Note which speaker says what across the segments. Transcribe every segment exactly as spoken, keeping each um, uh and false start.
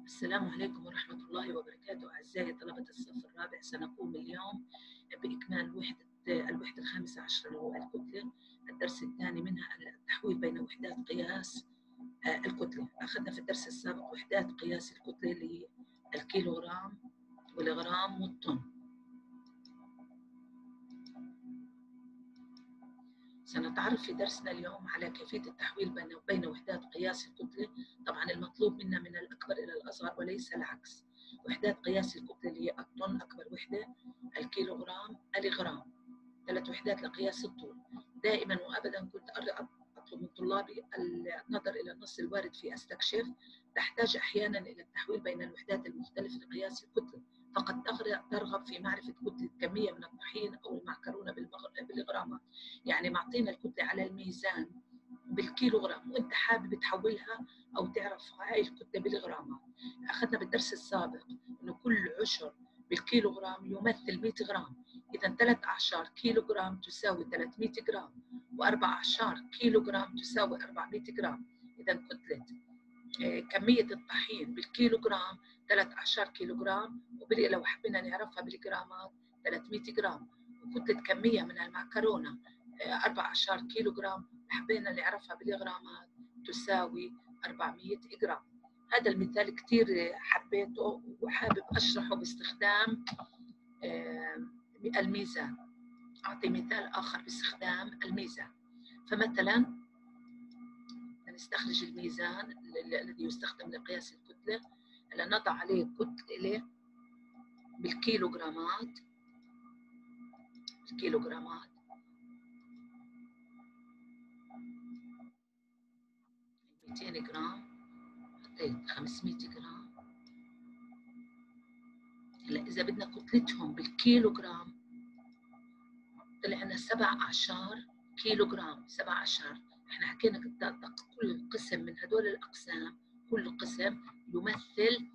Speaker 1: السلام عليكم ورحمة الله وبركاته. أعزائي طلبة الصف الرابع، سنقوم اليوم بإكمال وحدة الوحدة الخامسة عشرة اللي هو الكتلة. الدرس الثاني منها التحويل بين وحدات قياس الكتلة. أخذنا في الدرس السابق وحدات قياس الكتلة اللي هي الكيلوغرام والغرام والطن. سنتعرف في درسنا اليوم على كيفية التحويل بين بين وحدات قياس الكتلة. طبعا المطلوب منا من الأكبر إلى الأصغر وليس العكس. وحدات قياس الكتلة اللي هي الطن أكبر وحدة، الكيلوغرام، الغرام، ثلاث وحدات لقياس الطول. دائما وأبدا كنت أطلب من طلابي النظر إلى النص الوارد في أستكشف. تحتاج أحيانا إلى التحويل بين الوحدات المختلفة لقياس الكتلة، فقد ترغب في معرفة كتلة كمية من الطحين أو المعكرونة بالغرامات. يعني معطينا الكتلة على الميزان بالكيلوغرام وانت حابب تحولها او تعرف هاي الكتله بالغرامات. اخذنا بالدرس السابق انه كل عشر بالكيلوغرام يمثل مئة جرام، اذا ثلاث اعشار كيلوغرام تساوي ثلاثمئة جرام، واربع اعشار كيلوغرام تساوي أربعمئة جرام. اذا كتله كميه الطحين بالكيلوغرام ثلاث اعشار كيلوغرام، ولو حبينا نعرفها بالجرامات ثلاثمئة جرام. وكتله كميه من المعكرونه أربع أعشار كيلوغرام، حبينا نعرفها بالغرامات تساوي أربعمئة جرام. هذا المثال كثير حبيته وحابب أشرحه باستخدام الميزان. أعطي مثال آخر باستخدام الميزان. فمثلا نستخرج الميزان الذي يستخدم لقياس الكتلة، نضع عليه كتلة بالكيلوغرامات الكيلوغرامات مئتين جرام، حطيت خمسمئة جرام. هلا إذا بدنا كتلتهم بالكيلوغرام طلع لنا سبع أعشار كيلوغرام. سبع أعشار، إحنا حكينا كل قسم من هدول الأقسام، كل قسم يمثل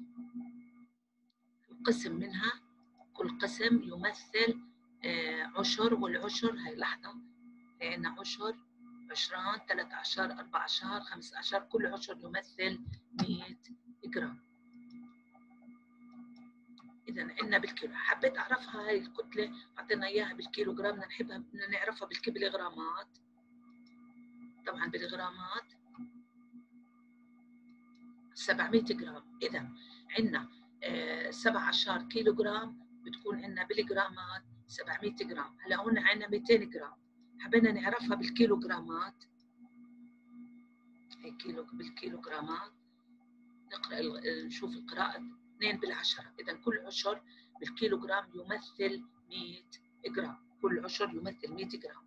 Speaker 1: قسم منها، كل قسم يمثل عشر، والعشر هاي لحظة عندنا عشر، عشران، ثلاث أعشار، أربع أعشار، خمس أعشار، كل عشر يمثل مئة جرام. إذا عندنا بالكيلو. حبيت أعرفها هاي الكتلة، أعطينا إياها بالكيلوغرام، بدنا نحبها بدنا نعرفها بالغرامات. طبعا بالغرامات سبعمئة جرام. إذا عندنا آه سبع عشر كيلوغرام، بتكون عندنا بالجرامات سبعمئة جرام. هلا هون عندنا مئتين جرام، حبينا نعرفها بالكيلوغرامات. هي كيلو بالكيلوغرامات. نقرأ نشوف القراءة اثنين بالعشرة. إذا كل عشر بالكيلوغرام يمثل مئة جرام، كل عشر يمثل مئة جرام.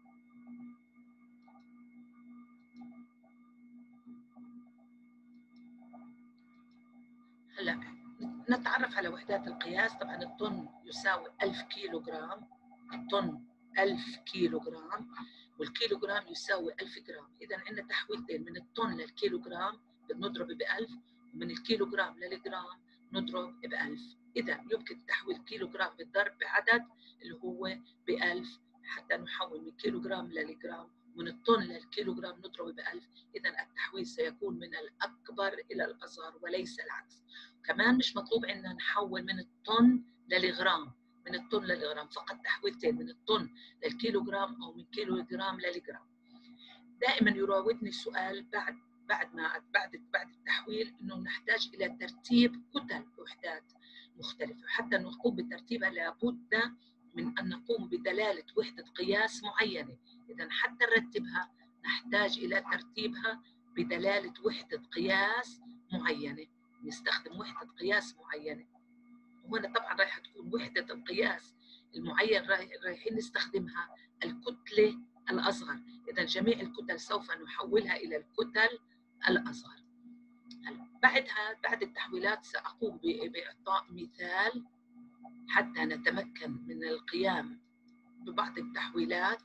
Speaker 1: هلا نتعرف على وحدات القياس. طبعا الطن يساوي ألف كيلوغرام، الطن ألف كيلوغرام، والكيلوغرام يساوي ألف جرام. إذا عندنا تحويلتين، من الطن للكيلوغرام بنضرب بألف، ومن الكيلوغرام للجرام نضرب بألف. إذا يمكن تحويل كيلوغرام بالضرب بعدد اللي هو بألف حتى نحول من كيلوغرام للجرام، من الطن للكيلوغرام نضرب بألف. إذا التحويل سيكون من الأكبر إلى الأصغر وليس العكس. كمان مش مطلوب عندنا نحول من الطن للغرام، من الطن للغرام، فقط تحويلتين، من الطن للكيلوغرام أو من كيلوغرام للغرام. دائما يراودني سؤال بعد بعد ما بعد بعد التحويل انه نحتاج الى ترتيب كتل وحدات مختلفه. حتى نقوم بترتيبها لابد من ان نقوم بدلاله وحده قياس معينه. اذا حتى نرتبها نحتاج الى ترتيبها بدلاله وحده قياس معينه، نستخدم وحده قياس معينه. وهنا طبعا راح تكون وحده القياس المعين رايحين نستخدمها الكتله الأصغر. إذا جميع الكتل سوف نحولها إلى الكتل الأصغر. بعدها بعد التحويلات سأقوم بإعطاء مثال حتى نتمكن من القيام ببعض التحويلات.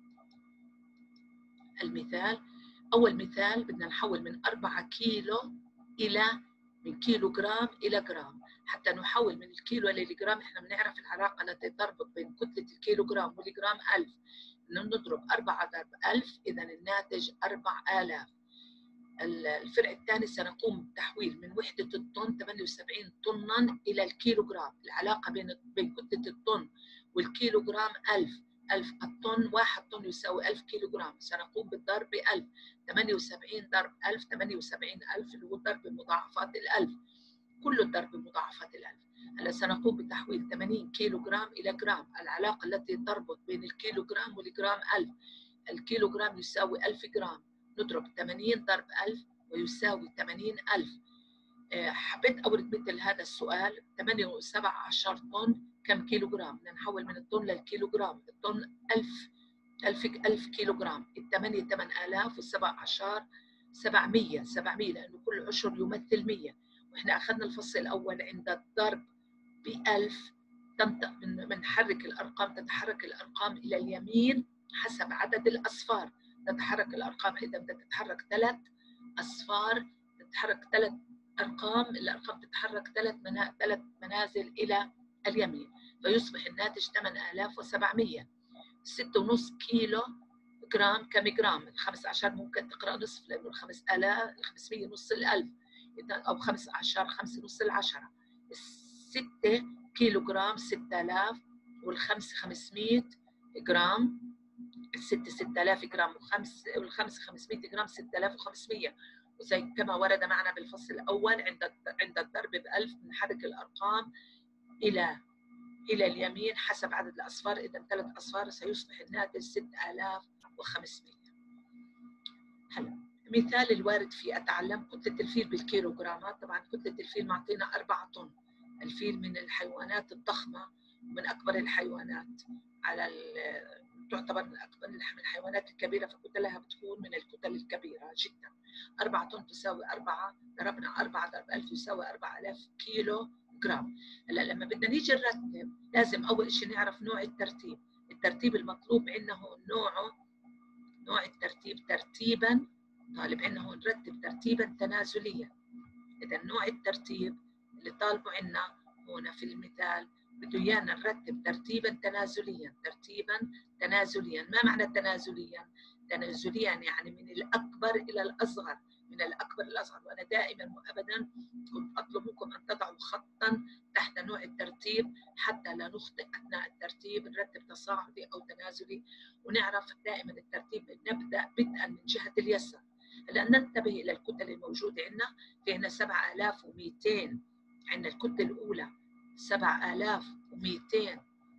Speaker 1: المثال، أول مثال بدنا نحول من أربعة كيلو إلى من كيلو جرام إلى جرام. حتى نحول من الكيلو للجرام احنا بنعرف العلاقة التي تربط بين كتلة الكيلو جرام والجرام ألف. نضرب أربعة ضرب ألف، إذا الناتج أربع آلاف. الفرع الثاني سنقوم بتحويل من وحدة الطن ثمانية وسبعين طنا إلى الكيلوغرام. العلاقة بين بين كتلة الطن والكيلوغرام ألف. ألف الطن، واحد طن يساوي ألف كيلوغرام. سنقوم بالضرب ب ألف. ثمانية وسبعين ضرب ألف، ثمانية وسبعين ألف اللي هو ضرب بمضاعفات الألف، كله الضرب بمضاعفات الألف. هلا سنقوم بتحويل ثمانين كيلوغرام إلى جرام. العلاقة التي تربط بين الكيلوغرام والجرام ألف. الكيلوغرام يساوي ألف جرام، نضرب ثمانين ضرب ألف ويساوي ثمانين ألف. حبيت أورد مثل هذا السؤال، ثمانية وسبعة عشر طن كم كيلوغرام؟ بدنا نحول من الطن للكيلوغرام. الطن ألف، ألف ألف كيلوغرام. الثمانية ثمانية آلاف والسبع عشر سبعمية، سبعمية لأنه كل عشر يمثل مية. وإحنا أخذنا الفصل الأول عند الضرب بألف بنحرك الأرقام، تتحرك الأرقام إلى اليمين حسب عدد الأصفار. تتحرك الأرقام إذا بدها تتحرك ثلاث أصفار تتحرك ثلاث أرقام، الأرقام تتحرك ثلاث منا... ثلاث منازل إلى اليمين، فيصبح الناتج ثمانية آلاف وسبعمية. ستة ونص كيلو جرام كم جرام؟ الخمس عشر ممكن تقرأ نصف لأنه الخمس آلاف الخمسمية نص الألف، أو خمس عشر خمسة نص العشرة. الستة كيلو جرام ستة آلاف، والخمس خمسمية جرام. الستة ستة آلاف جرام، وخمس والخمس خمسمية جرام ستة آلاف وخمسمية. وزي كما ورد معنا بالفصل الأول عند عند الضرب بألف بنحرك الأرقام إلى إلى اليمين حسب عدد الأصفار. إذا ثلاث أصفار سيصبح الناتج ستة آلاف وخمسمية. هلا مثال الوارد في أتعلم كتلة الفيل بالكيلوغرامات. طبعا كتلة الفيل معطينا أربعة طن. الفيل من الحيوانات الضخمة ومن أكبر الحيوانات، على تعتبر من أكبر من الحيوانات الكبيرة، فكتلها بتكون من الكتل الكبيرة جدا. أربعة طن تساوي أربعة، ضربنا أربعة ضرب ألف يساوي أربعة آلاف كيلو جرام. هلا لما بدنا نيجي نرتب لازم أول شيء نعرف نوع الترتيب. الترتيب المطلوب عندنا هون نوعه، نوع الترتيب ترتيبا، طالب عندنا هون نرتب ترتيبا تنازليا. إذا نوع الترتيب اللي طالبه عندنا هنا في المثال بده ايانا نرتب ترتيبا تنازليا. ترتيبا تنازليا، ما معنى تنازليا؟ تنازليا يعني من الأكبر إلى الأصغر، من الأكبر إلى الأصغر. وأنا دائما وأبدا كنت أطلب منكم أن تضعوا خطا تحت نوع الترتيب حتى لا نخطئ أثناء الترتيب، نرتب تصاعدي أو تنازلي، ونعرف دائما الترتيب نبدأ بدءا من جهة اليسار. هلا ننتبه إلى الكتل الموجودة عندنا. في عندنا سبعة آلاف ومئتين، عندنا الكتلة الأولى سبعة آلاف ومئتين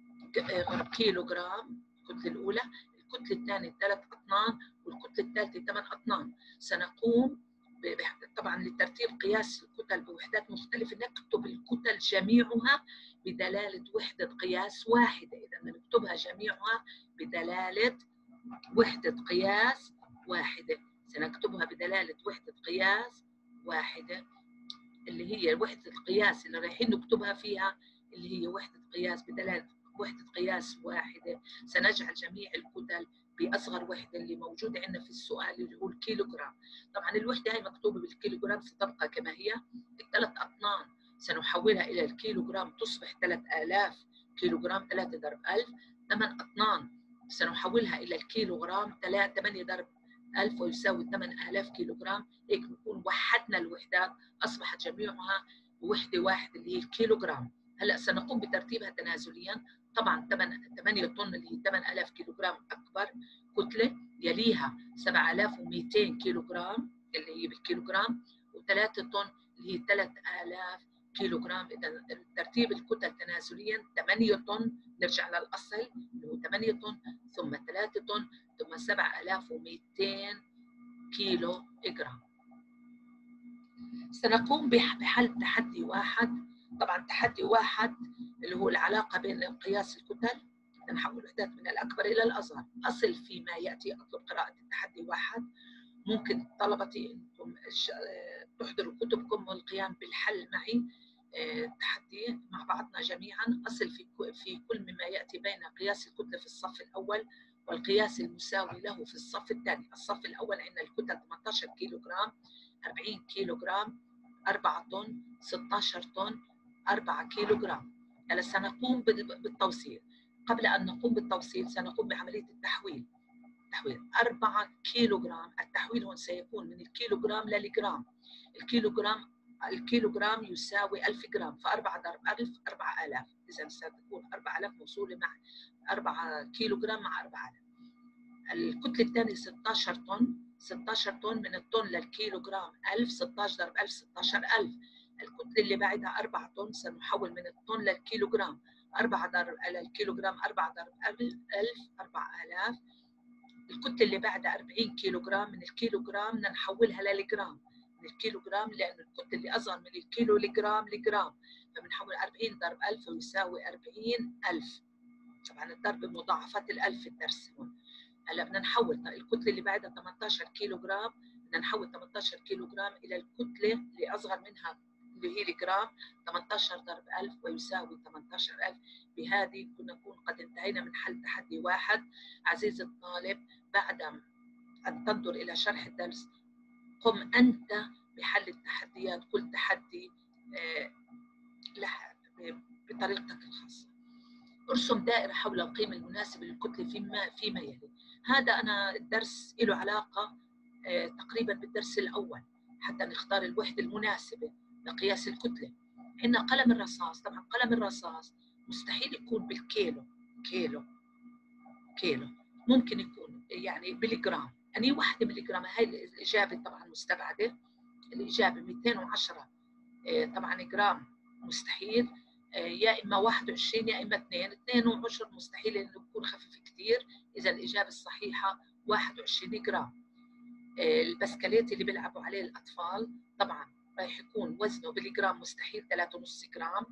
Speaker 1: كيلو جرام الكتلة الأولى. الكتلة الثانية ثلاث أطنان، والكتلة الثالثة ثمان أطنان. سنقوم طبعا لترتيب قياس الكتل بوحدات مختلفة نكتب الكتل جميعها بدلالة وحدة قياس واحدة. إذا نكتبها جميعها بدلالة وحدة قياس واحدة. سنكتبها بدلالة وحدة قياس واحدة اللي هي وحدة القياس اللي رايحين نكتبها فيها، اللي هي وحدة قياس بدلالة وحدة قياس واحدة. سنجعل جميع الكتل بأصغر وحدة اللي موجودة عندنا في السؤال اللي هو الكيلوغرام. طبعا الوحدة هي مكتوبة بالكيلوغرام ستبقى كما هي. الثلاث أطنان سنحولها إلى الكيلوغرام تصبح ثلاث آلاف كيلوغرام. ثلاثة ضرب ألف ثمان أطنان سنحولها إلى الكيلوغرام. ثمانية ضرب ألف ويساوي ثمانية آلاف كيلوغرام. هيك بنكون وحدنا الوحدات، أصبحت جميعها وحدة واحدة اللي هي الكيلوغرام. هلا سنقوم بترتيبها تنازليا. طبعا ثمانية طن اللي هي ثمانية آلاف كيلوغرام أكبر كتلة، يليها سبعة آلاف ومئتين كيلوغرام اللي هي بالكيلوغرام، وثلاثة طن اللي هي ثلاث آلاف كيلوغرام. إذا ترتيب الكتل تنازليا ثمانية طن، نرجع للأصل اللي هو ثمانية طن، ثم ثلاثة طن، ثم سبعة آلاف ومئتين كيلو جرام. سنقوم بحل تحدي واحد. طبعا تحدي واحد اللي هو العلاقة بين قياس الكتل، نحول الوحدات من الأكبر إلى الأصغر. أصل فيما يأتي أطلب قراءة التحدي واحد. ممكن طلبتي أنكم تحضروا كتبكم والقيام بالحل معي تحدي مع بعضنا جميعا. أصل في في كل مما يأتي بين قياس الكتلة في الصف الأول والقياس المساوي له في الصف الثاني. الصف الأول عندنا الكتل ثمانية عشر كيلو جرام، أربعين كيلو جرام، أربعة طن، ستة عشر طن، أربعة كيلو جرام. هلا سنقوم بالتوصيل. قبل أن نقوم بالتوصيل سنقوم بعملية التحويل. التحويل أربعة كيلوغرام. التحويل هون سيكون من الكيلوغرام للجرام. الكيلوغرام الكيلوغرام يساوي ألف جرام، فأربعة ضرب ألف أربعة آلاف، إذا ستكون أربعة آلاف موصولة مع أربعة كيلوغرام مع أربعة آلاف. الكتلة الثانية ستة عشر طن. ستة عشر طن من الطن للكيلوغرام ألف، ستة عشر ضرب ألف ستة عشر ألف. الكتلة اللي بعدها أربعة طن، سنحول من الطن للكيلوغرام. أربعة ضرب الكيلوغرام أربعة ضرب ألف أربعة آلاف. الكتلة اللي بعدها أربعين كيلوغرام. من الكيلوغرام بدنا نحولها للجرام، من الكيلوغرام لأنه الكتلة اللي أصغر من الكيلو لجرام لجرام، فبنحول أربعين ضرب ألف ويساوي أربعين ألف. طبعا الضرب بمضاعفات الألف في الدرس هون. هلا بدنا نحول الكتلة اللي بعدها ثمانية عشر كيلوغرام، بدنا نحول ثمانية عشر كيلوغرام إلى الكتلة اللي أصغر منها اللي هي الجرام. ثمانية عشر ضرب ألف ويساوي ثمانية عشر ألف. بهذه كنا نكون قد انتهينا من حل تحدي واحد. عزيزي الطالب، بعد أن تنظر إلى شرح الدرس قم أنت بحل التحديات، كل تحدي بطريقتك الخاصة. ارسم دائرة حول القيمة المناسبة للكتلة فيما فيما يلي. هذا أنا الدرس له علاقة تقريبا بالدرس الأول حتى نختار الوحدة المناسبة لقياس الكتلة. عندنا قلم الرصاص. طبعا قلم الرصاص مستحيل يكون بالكيلو، كيلو كيلو ممكن يكون يعني بالجرام. أني واحدة بالجرام. هاي الإجابة طبعا مستبعدة. الإجابة مئتين وعشرة طبعا جرام مستحيل، يا إما واحد وعشرين يا إما اثنين. اثنين وعشرة مستحيل لأنه بيكون خفيف كثير. إذا الإجابة الصحيحة واحد وعشرين جرام. البسكليت اللي بيلعبوا عليه الأطفال طبعا راح يكون وزنه بالجرام مستحيل ثلاثة ونص جرام.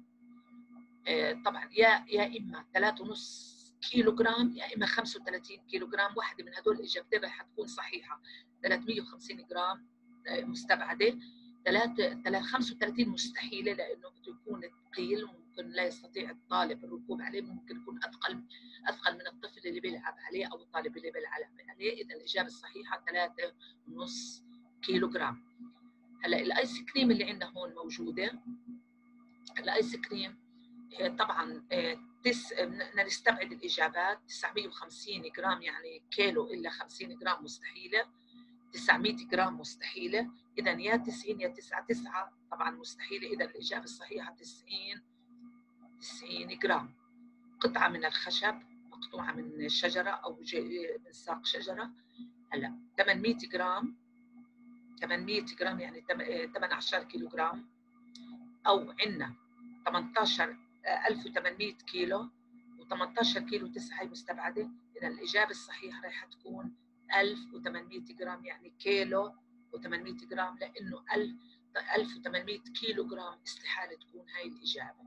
Speaker 1: طبعا يا يا إما ثلاثة ونص كيلو جرام يا إما خمسة وثلاثين كيلو جرام. واحدة من هدول الإجابتين راح تكون صحيحة. ثلاثمئة وخمسين جرام مستبعدة. ثلاثة خمسة وثلاثين مستحيلة لأنه بده يكون ثقيل وممكن لا يستطيع الطالب الركوب عليه، ممكن يكون أثقل أثقل من الطفل اللي بيلعب عليه أو الطالب اللي بيلعب عليه. إذا الإجابة الصحيحة ثلاثة ونص كيلو جرام. هلا الآيس كريم اللي عندنا هون موجودة. الآيس كريم طبعا تس بدنا نستبعد الإجابات. تسعمئة وخمسين جرام يعني كيلو إلا خمسين جرام مستحيلة. تسعمئة جرام مستحيلة. إذا يا تسعين يا تسعة. تسعة طبعا مستحيلة. إذا الإجابة الصحيحة تسعين تسعين جرام. قطعة من الخشب مقطوعة من شجرة أو من ساق شجرة. هلا ثمانمئة جرام. ثمانمئة جرام يعني ثمانية عشر كيلو جرام. أو عندنا ثمانية عشر ألف وثمانمئة كيلو و18 كيلو. تسعة هي مستبعدة. إذا الإجابة الصحيحة راح تكون ألف وثمانمئة جرام يعني كيلو و800 جرام، لأنه ألف وثمانمئة كيلو جرام استحالة تكون هاي الإجابة.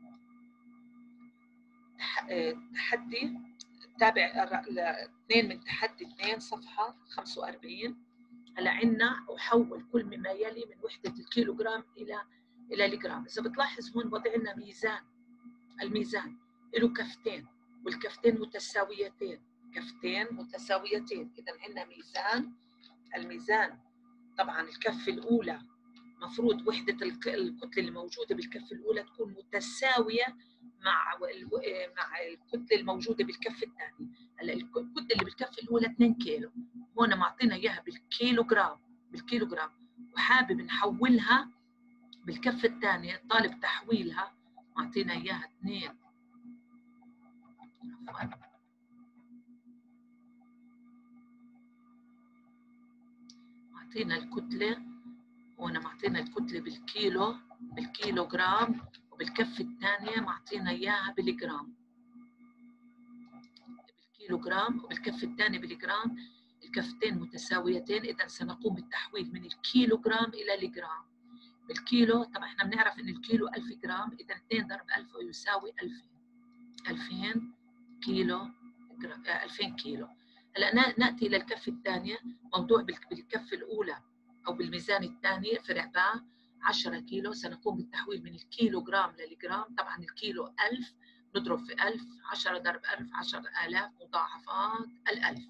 Speaker 1: تحدي تابع اثنين من تحدي اثنين صفحة خمسة وأربعين. هلا عندنا أحول كل مما يلي من وحدة الكيلو جرام إلى إلى الجرام. إذا بتلاحظ هون وضع لنا ميزان. الميزان له كفتين والكفتين متساويتين. كفتين متساويتين. إذا عندنا ميزان. الميزان طبعا الكفة الأولى مفروض وحدة الكتلة الموجودة بالكفة الأولى تكون متساوية مع مع الكتلة الموجودة بالكفة الثانية. هلا الكتلة اللي بالكفة الأولى اثنين كيلو، هون معطينا إياها بالكيلو جرام بالكيلو جرام وحابب نحولها بالكفة الثانية. طالب تحويلها معطينا إياها اثنين معطينا الكتلة هون معطينا الكتلة بالكيلو بالكيلو جرام وبالكفة الثانية معطينا إياها بالجرام بالكيلو جرام وبالكفة الثانية بالجرام. الكفتين متساويتين. إذا سنقوم بالتحويل من الكيلو جرام إلى الجرام. بالكيلو طبعا احنا بنعرف إن الكيلو ألف جرام. إذا اثنين ضرب ألف يساوي ألفين. ألفين كيلو جرام. ألفين كيلو. هلا نأتي إلى الكفة الثانية. موضوع بالكفة الأولى أو بالميزان الثاني فرع باء عشرة كيلو. سنقوم بالتحويل من الكيلو جرام للجرام. طبعا الكيلو ألف نضرب في ألف. عشرة ضرب ألف عشرة آلاف مضاعفات الألف.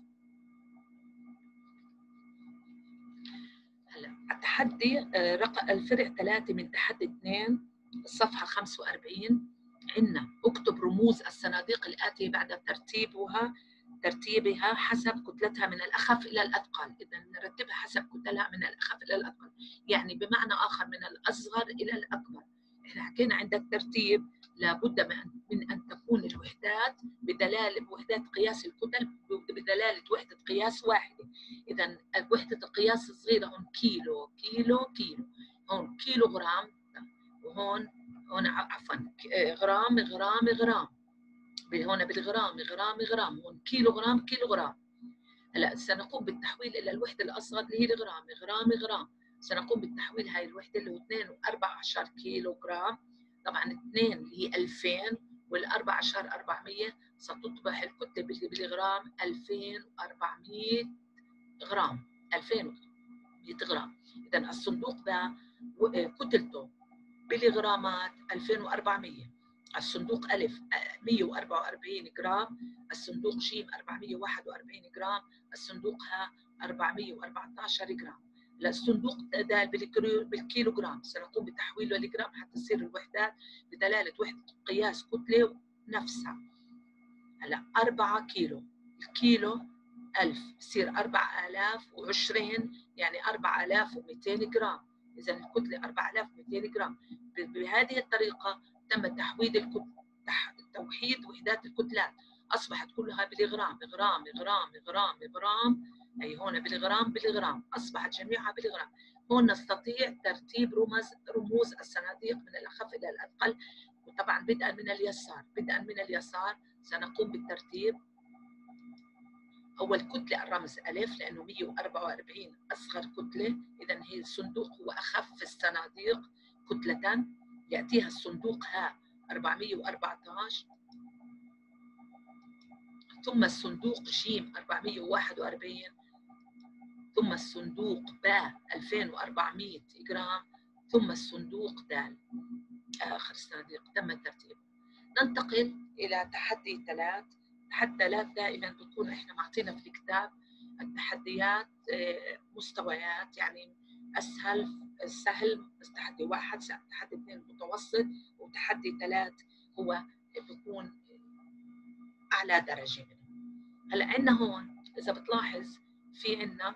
Speaker 1: هلا التحدي رقم الفرع ثلاثة من تحدي اثنين الصفحة خمسة وأربعين. عندنا اكتب رموز الصناديق الآتية بعد ترتيبها ترتيبها حسب كتلتها من الأخف إلى الأثقل، إذا نرتبها حسب كتلها من الأخف إلى الأثقل، يعني بمعنى آخر من الأصغر إلى الأكبر. إحنا حكينا عندك ترتيب لابد من أن تكون الوحدات بدلالة بوحدات قياس الكتل بدلالة وحدة قياس واحدة. إذا وحدة القياس الصغيرة هون كيلو كيلو كيلو، هون كيلو غرام، وهون هون عفوا غرام غرام غرام، هون بالغرام غرام غرام، هون كيلو غرام كيلو غرام. هلا سنقوم بالتحويل الى الوحده الاصغر اللي هي الغرام غرام غرام، سنقوم بالتحويل هاي الوحده اللي هو اثنين وأربعة عشر كيلو جرام. طبعا اثنين اللي هي ألفين والأربعة عشر أربعمية، ستطبح الكتله بالغرام ألفين وأربعمية غرام، ألفين وأربعمية غرام. اذا الصندوق ده كتلته بالغرامات ألفين وأربعمية. الصندوق ألف مية وأربعة وأربعين جرام، الصندوق جيم أربعمية وواحد وأربعين جرام، الصندوق ها أربعمية وأربعة عشر جرام. الصندوق د بالكيلو جرام سنقوم بتحويله لجرام حتى تصير الوحدات بدلالة وحدة قياس كتلة نفسها. هلا أربعة كيلو، الكيلو ألف بصير أربعة آلاف وعشرين، يعني أربعة آلاف ومئتين جرام. إذا الكتلة أربعة آلاف ومئتين جرام. بهذه الطريقة تم تحويد الكتل توحيد وحدات الكتلات، أصبحت كلها بالغرام غرام غرام غرام غرام، أي هون بالغرام بالغرام، أصبحت جميعها بالغرام. هون نستطيع ترتيب رموز رموز الصناديق من الأخف إلى الأثقل، وطبعا بدءا من اليسار بدءا من اليسار سنقوم بالترتيب. أول كتلة الرمز ألف لأنه مية وأربعة وأربعين أصغر كتلة، إذا هي الصندوق هو أخف الصناديق كتلة. يأتيها الصندوق ها أربعمية وأربعة عشر، ثم الصندوق جيم أربعمية وواحد وأربعين، ثم الصندوق باء ألفين وأربعمية جرام، ثم الصندوق دال آخر صناديق تم الترتيب. ننتقل إلى تحدي ثلاث. تحدي ثلاث دائما بتكون إحنا معطينا في الكتاب التحديات مستويات، يعني أسهل سهل، بس تحدي واحد، تحدي اثنين متوسط، وتحدي ثلاث هو بيكون أعلى درجة منه. هلا عندنا هون إذا بتلاحظ في عندنا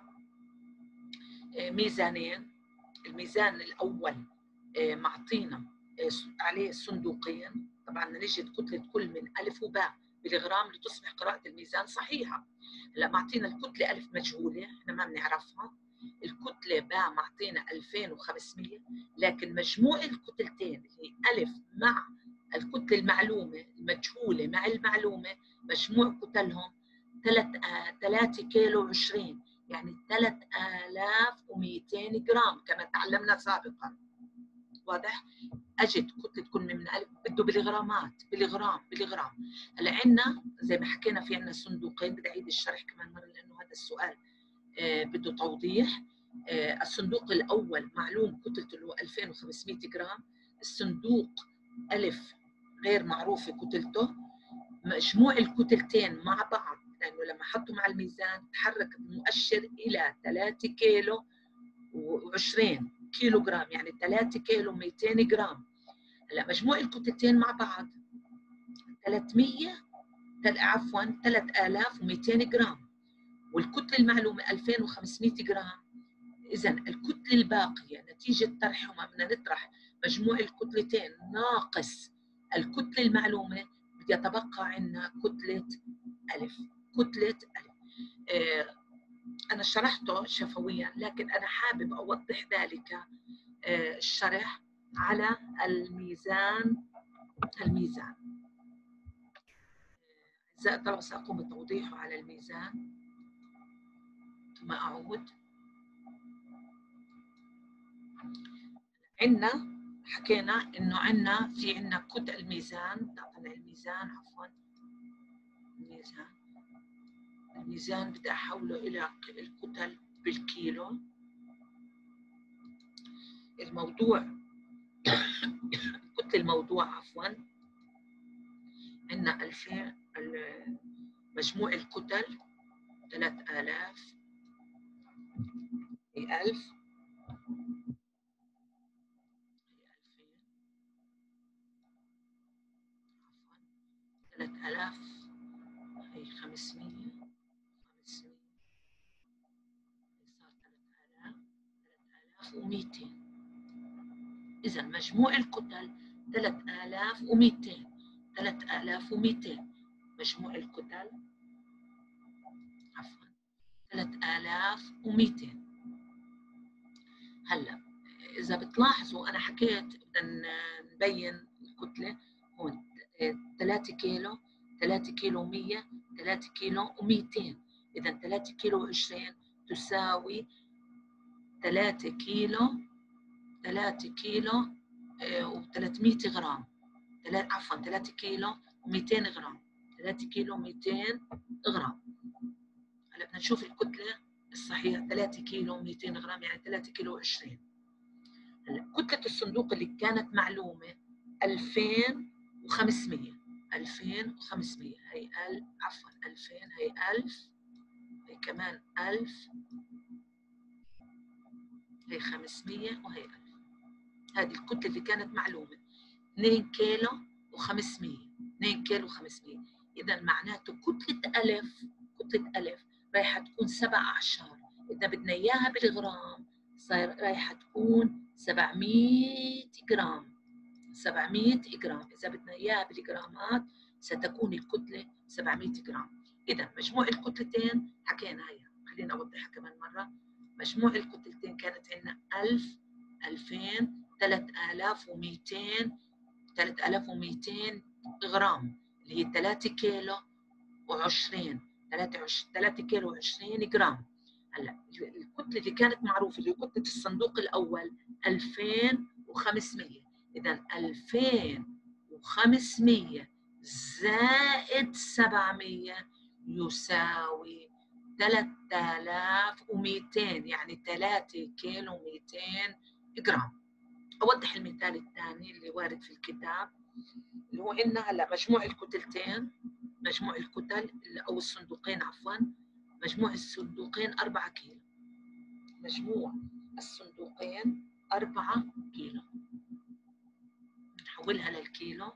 Speaker 1: ميزانين. الميزان الأول معطينا عليه صندوقين، طبعا نجد كتلة كل من ألف وباء بالغرام لتصبح قراءة الميزان صحيحة. هلا معطينا الكتلة ألف مجهولة احنا ما بنعرفها، الكتلة باء معطينا ألفين وخمسمية، لكن مجموع الكتلتين اللي ألف مع الكتلة المعلومة المجهولة مع المعلومة مجموع كتلهم ثلاثة كيلو وعشرين، يعني ثلاثة آلاف ومئتين جرام كما تعلمنا سابقا. واضح؟ اجت كتله تكون من الف بده بالغرامات بالغرام بالغرام. هلا عندنا زي ما حكينا في عندنا صندوقين، بدي اعيد الشرح كمان مره لانه هذا السؤال آه بده توضيح. آه الصندوق الاول معلوم كتلته اللي هو ألفين وخمسمية جرام، الصندوق الف غير معروفه كتلته. مجموع الكتلتين مع بعض لانه لما حطوا مع الميزان تحرك المؤشر الى ثلاثة كيلو وعشرين كيلو جرام، يعني ثلاثة كيلو ومئتين جرام. هلا مجموع الكتلتين مع بعض ثلاثمية عفوا ثلاثة آلاف ومئتين جرام، والكتله المعلومه ألفين وخمسمية جرام. اذا الكتله الباقيه نتيجه طرحهما بدنا نطرح مجموع الكتلتين ناقص الكتله المعلومه، بدي يتبقى عندنا كتله الف. كتله الف آه انا شرحته شفويا، لكن انا حابب اوضح ذلك آه الشرح على الميزان. الميزان أعزائي الطلبة سأقوم بتوضيحه على الميزان ثم أعود. عندنا حكينا إنه عندنا في عندنا كتل الميزان، تعطينا الميزان عفوا الميزان الميزان بدي أحوله إلى الكتل بالكيلو. الموضوع كتل الموضوع عفوا عندنا ألفين، مجموع الكتل ثلاثة آلاف ألف ثلاثة آلاف هي خمسمية ومئتين. إذا مجموع الكتل ثلاثة آلاف ومئتين. ثلاثة آلاف ومئتين مجموع الكتل، عفوا ثلاثة آلاف ومئتين. هلا إذا بتلاحظوا أنا حكيت بدنا نبين الكتلة هون ثلاثة كيلو، ثلاثة كيلو ومية، ثلاثة كيلو ومئتين. إذا ثلاثة كيلو وعشرين تساوي ثلاثة كيلو، ثلاثة كيلو وثلاثمئة غرام. عفوا ثلاثة كيلو ومئتين غرام. ثلاثة كيلو ومئتين غرام. هلا بدنا نشوف الكتلة الصحيحة. ثلاثة كيلو ومئتين غرام يعني ثلاثة كيلو وعشرين. هلا كتلة الصندوق اللي كانت معلومة ألفين وخمسمئة. ألفين وخمسمئة هي ألف، عفوا ألفين، هي ألف، هي كمان ألف، هي خمسمئة وهي ألف. هذه الكتلة اللي كانت معلومة اثنين كيلو وخمسمئة. اثنين كيلو وخمسمئة. إذا معناته كتلة ألف، كتلة ألف رايحة تكون سبع أعشار. إذا بدنا إياها بالغرام صار رايحة تكون سبعمئة جرام. سبعمئة جرام. إذا بدنا إياها بالجرامات ستكون الكتلة سبعمئة جرام. إذا مجموع الكتلتين حكينا هيها، خلينا أوضحها كمان مرة. مجموع الكتلتين كانت عندنا ألف، ألفين، ثلاثة آلاف ومئتين. ثلاثة آلاف ومئتين غرام اللي هي ثلاثة كيلو وعشرين. ثلاثة كيلو وعشرين جرام. هلا الكتلة اللي كانت معروفة اللي هي كتلة الصندوق الأول ألفين وخمسمئة. إذا ألفين وخمسمئة زائد سبعمئة يساوي ثلاثة آلاف ومئتين، يعني ثلاثة كيلو ومئتين جرام. أوضح المثال الثاني اللي وارد في الكتاب اللي هو إن هلا مجموع الكتلتين، مجموع الكتل أو الصندوقين عفوا، مجموع الصندوقين أربعة كيلو. مجموع الصندوقين أربعة كيلو. نحولها للكيلو.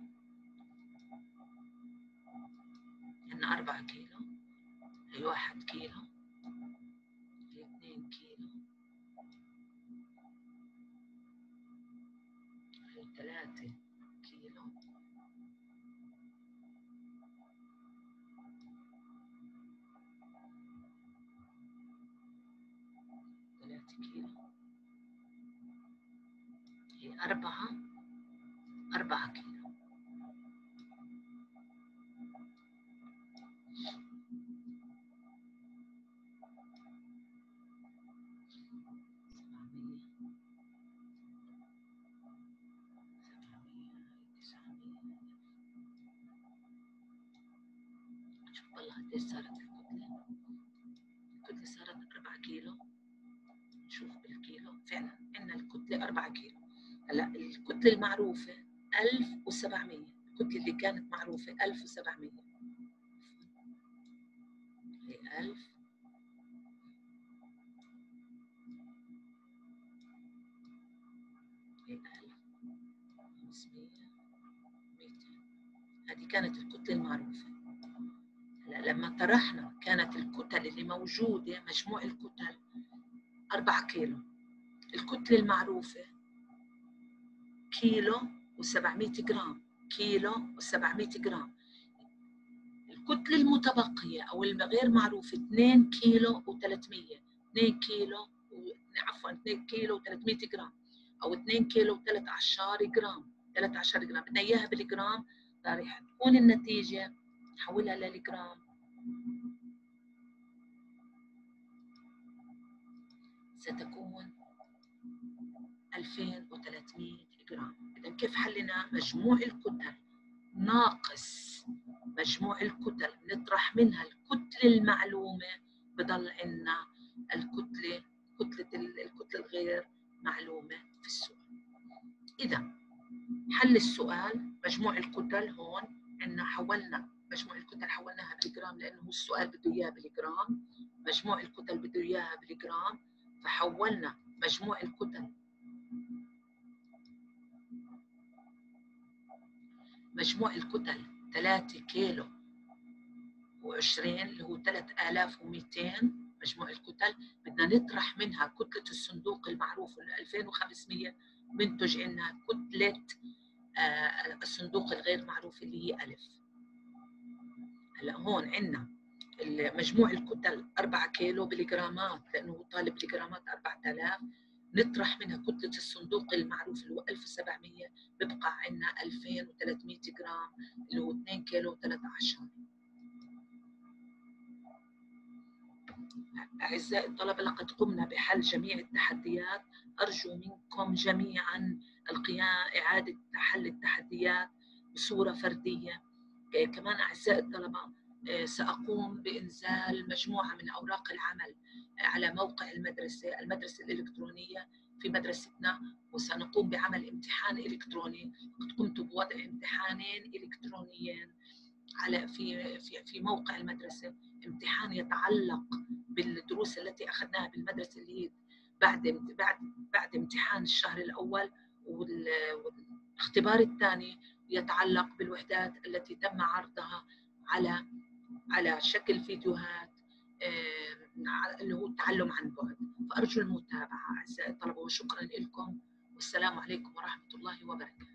Speaker 1: إن أربعة كيلو هي واحد كيلو، هي اثنين كيلو، هي ثلاثة كيلو، ثلاثة كيلو، هي أربعة، أربعة كيلو. والله قديش صارت الكتلة؟ الكتلة صارت أربعة كيلو. نشوف بالكيلو فعلا عندنا الكتلة أربعة كيلو. هلا الكتلة المعروفة ألف وسبعمئة. الكتلة اللي كانت معروفة ألف وسبعمئة. هي ألف، هي ألف وخمسمئة، مئتين. هذه كانت الكتلة المعروفة. هلا لما طرحنا كانت الكتل اللي موجودة، مجموع الكتل أربعة كيلو. الكتلة المعروفة كيلو وسبعمئة جرام. كيلو وسبعمئة جرام. الكتلة المتبقية أو الغير معروفة اثنين كيلو وثلاثمئة. اثنين كيلو و... عفوا اثنين كيلو وثلاثمئة جرام أو اثنين كيلو وثلاثة عشر جرام. ثلاثة عشر جرام بدنا إياها بالجرام. راح تكون النتيجة نحولها للجرام ستكون ألفين وثلاثمئة جرام. إذا كيف حلنا مجموع الكتل ناقص مجموع الكتل نطرح منها الكتلة المعلومة بضل عندنا الكتلة كتلة الكتلة الغير معلومة في السؤال. إذا حل السؤال مجموع الكتل هون عندنا حولنا مجموع الكتل حولناها بالجرام لأنه السؤال بده إياها بالجرام. مجموع الكتل بده إياها بالجرام فحولنا مجموع الكتل مجموع الكتل ثلاثة كيلو وعشرين اللي هو ثلاثة آلاف ومئتين مجموع الكتل بدنا نطرح منها كتلة الصندوق المعروف ال ألفين وخمسمية، بنتج لنا كتلة آه الصندوق الغير معروف اللي هي ألف. هلا هون عندنا مجموع الكتل أربعة كيلو بالجرامات، لأنه هو طالب بالجرامات أربعة آلاف، نطرح منها كتلة الصندوق المعروف اللي هو ألف وسبعمية، ببقى عندنا ألفين وثلاثمية جرام اللي هو اثنين كيلو وثلاثة عشر. أعزائي الطلبة، لقد قمنا بحل جميع التحديات. أرجو منكم جميعا القيام إعادة حل التحديات بصورة فردية. كمان أعزائي الطلبة، سأقوم بإنزال مجموعة من أوراق العمل على موقع المدرسة المدرسة الإلكترونية في مدرستنا، وسنقوم بعمل امتحان إلكتروني. قد قمت بوضع امتحانين إلكترونيين على في في في موقع المدرسة، امتحان يتعلق بالدروس التي أخذناها بالمدرسة اللي هي بعد بعد بعد امتحان الشهر الأول، والاختبار الثاني يتعلق بالوحدات التي تم عرضها على على شكل فيديوهات اللي هو التعلم عن بعد. فأرجو المتابعة أعزائي الطلبة، وشكرا لكم، والسلام عليكم ورحمة الله وبركاته.